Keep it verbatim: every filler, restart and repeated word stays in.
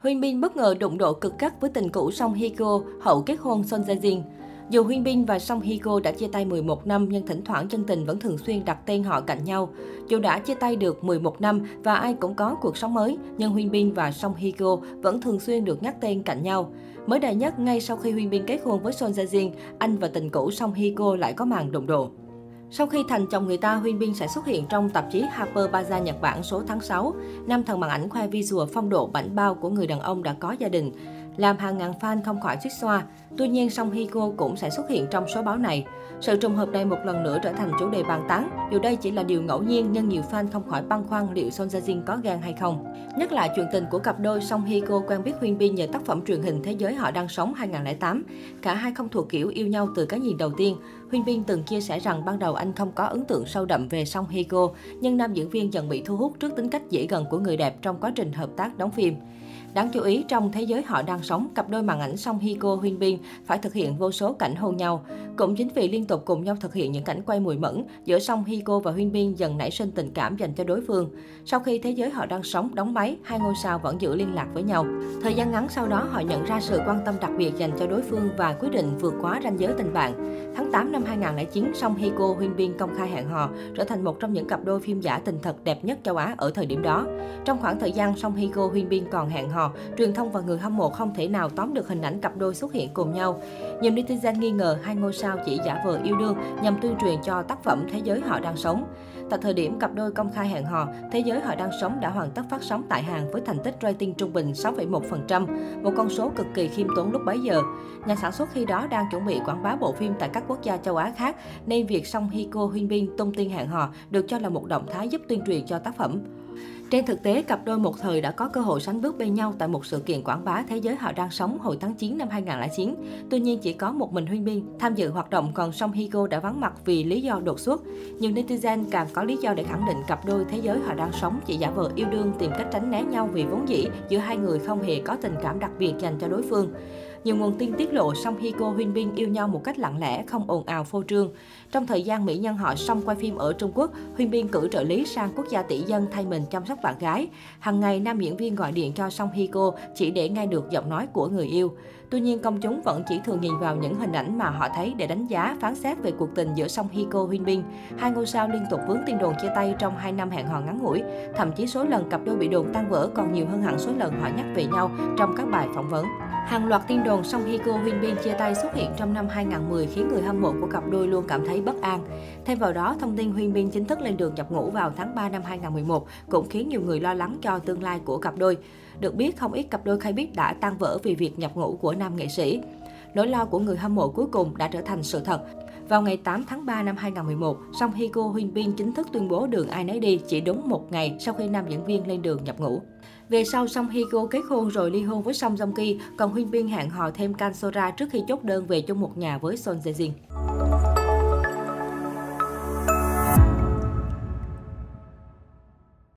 Huyên Bin bất ngờ đụng độ cực gắt với tình cũ Song Hye Kyo hậu kết hôn Son Jae Jin. Dù Huyên Bin và Song Hye Kyo đã chia tay mười một năm nhưng thỉnh thoảng chân tình vẫn thường xuyên đặt tên họ cạnh nhau. Dù đã chia tay được mười một năm và ai cũng có cuộc sống mới, nhưng Huyên Bin và Song Hye Kyo vẫn thường xuyên được nhắc tên cạnh nhau. Mới đây nhất, ngay sau khi Huyên Bin kết hôn với Son Jae Jin, anh và tình cũ Song Hye Kyo lại có màn đụng độ. Sau khi thành chồng người ta, Huyên Bin sẽ xuất hiện trong tạp chí Harper Bazaar Nhật Bản số tháng sáu. Nam thần màn ảnh khoe visual phong độ bảnh bao của người đàn ông đã có gia đình, làm hàng ngàn fan không khỏi xuýt xoa. Tuy nhiên, Song Hye Kyo cũng sẽ xuất hiện trong số báo này. Sự trùng hợp này một lần nữa trở thành chủ đề bàn tán. Dù đây chỉ là điều ngẫu nhiên nhưng nhiều fan không khỏi băn khoăn liệu Son Jae Jin có gan hay không. Nhất là chuyện tình của cặp đôi Song Hye Kyo quen biết Huyên Bin nhờ tác phẩm truyền hình Thế giới họ đang sống hai nghìn không trăm lẻ tám. Cả hai không thuộc kiểu yêu nhau từ cái nhìn đầu tiên. Huyên Bin từng chia sẻ rằng ban đầu anh không có ấn tượng sâu đậm về Song Hye Kyo, nhưng nam diễn viên dần bị thu hút trước tính cách dễ gần của người đẹp trong quá trình hợp tác đóng phim. Đáng chú ý, trong Thế giới họ đang sống, cặp đôi màn ảnh Song Hye Kyo Huyên Bin phải thực hiện vô số cảnh hôn nhau. Cũng chính vì liên tục cùng nhau thực hiện những cảnh quay mùi mẫn, giữa Song Hye Kyo và Huyên Bin dần nảy sinh tình cảm dành cho đối phương. Sau khi Thế giới họ đang sống đóng máy, hai ngôi sao vẫn giữ liên lạc với nhau. Thời gian ngắn sau đó, họ nhận ra sự quan tâm đặc biệt dành cho đối phương và quyết định vượt quá ranh giới tình bạn. Tháng tám năm hai nghìn không trăm lẻ chín, Song Hye Kyo Huyên Bin công khai hẹn hò, trở thành một trong những cặp đôi phim giả tình thật đẹp nhất châu Á ở thời điểm đó. Trong khoảng thời gian Song Hye Kyo Huyên Bin còn hẹn hò, truyền thông và người hâm mộ không thể nào tóm được hình ảnh cặp đôi xuất hiện cùng nhau. Nhiều netizen nghi ngờ hai ngôi sao chỉ giả vờ yêu đương nhằm tuyên truyền cho tác phẩm Thế giới họ đang sống. Tại thời điểm cặp đôi công khai hẹn hò, Thế giới họ đang sống đã hoàn tất phát sóng tại Hàn với thành tích rating trung bình sáu phẩy một phần trăm, một con số cực kỳ khiêm tốn lúc bấy giờ. Nhà sản xuất khi đó đang chuẩn bị quảng bá bộ phim tại các quốc gia châu Á khác, nên việc Song Hye Kyo Huyên Bin tung tin hẹn hò được cho là một động thái giúp tuyên truyền cho tác phẩm. Trên thực tế, cặp đôi một thời đã có cơ hội sánh bước bên nhau tại một sự kiện quảng bá Thế giới họ đang sống hồi tháng chín năm hai nghìn không trăm lẻ chín. Tuy nhiên, chỉ có một mình Huyên Bin tham dự hoạt động, còn Song Hye Kyo đã vắng mặt vì lý do đột xuất. Nhiều netizen càng có lý do để khẳng định cặp đôi Thế giới họ đang sống chỉ giả vờ yêu đương tìm cách tránh né nhau vì vốn dĩ giữa hai người không hề có tình cảm đặc biệt dành cho đối phương. Nhiều nguồn tin tiết lộ Song Hye Kyo Huyên Bin yêu nhau một cách lặng lẽ, không ồn ào phô trương. Trong thời gian mỹ nhân họ Song quay phim ở Trung Quốc, Huyên Bin cử trợ lý sang quốc gia tỷ dân thay mình chăm sóc bạn gái. Hằng ngày, nam diễn viên gọi điện cho Song Hye Kyo chỉ để nghe được giọng nói của người yêu. Tuy nhiên, công chúng vẫn chỉ thường nhìn vào những hình ảnh mà họ thấy để đánh giá, phán xét về cuộc tình giữa Song Hye Kyo Huyên Bin. Hai ngôi sao liên tục vướng tin đồn chia tay trong hai năm hẹn hò ngắn ngủi. Thậm chí số lần cặp đôi bị đồn tan vỡ còn nhiều hơn hẳn số lần họ nhắc về nhau trong các bài phỏng vấn. Hàng loạt tin đồn Song Hye Kyo Huyên Bin chia tay xuất hiện trong năm hai nghìn không trăm mười khiến người hâm mộ của cặp đôi luôn cảm thấy bất an. Thêm vào đó, thông tin Huyên Bin chính thức lên đường nhập ngũ vào tháng ba năm hai nghìn không trăm mười một cũng khiến nhiều người lo lắng cho tương lai của cặp đôi. Được biết, không ít cặp đôi khai biết đã tan vỡ vì việc nhập ngũ của nam nghệ sĩ. Nỗi lo của người hâm mộ cuối cùng đã trở thành sự thật. Vào ngày tám tháng ba năm hai nghìn không trăm mười một, Song Hye Kyo Huyên Bin chính thức tuyên bố đường ai nấy đi chỉ đúng một ngày sau khi nam diễn viên lên đường nhập ngũ. Về sau, Song Hye Kyo kết hôn rồi ly hôn với Song Joong Ki, còn Huyên Bin hẹn hò thêm Kan So Ra trước khi chốt đơn về chung một nhà với Son Jae Jin.